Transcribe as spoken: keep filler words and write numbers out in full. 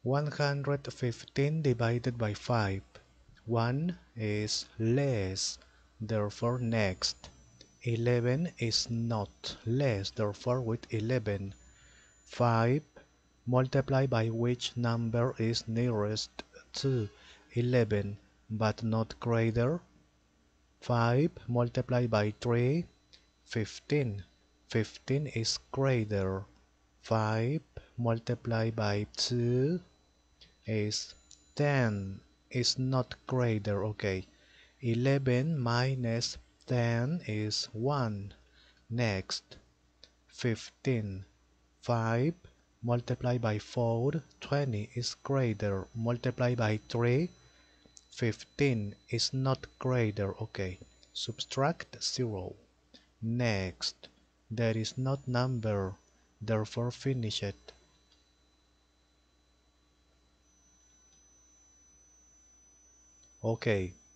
one hundred fifteen divided by five. one is less, therefore next. eleven is not less, therefore with eleven. five multiplied by which number is nearest to eleven but not greater? five multiplied by three, fifteen. fifteen is greater. five multiplied by two is ten. Is not greater, okay. eleven minus ten is one. Next, fifteen. five multiplied by four, twenty is greater. Multiplied by three, fifteen is not greater, okay. Subtract zero. Next, there is not number, therefore finish it. Okay,